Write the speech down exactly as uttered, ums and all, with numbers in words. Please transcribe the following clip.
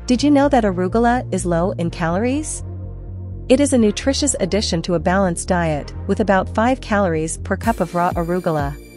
Did you know that arugula is low in calories? It is a nutritious addition to a balanced diet, with about five calories per cup of raw arugula.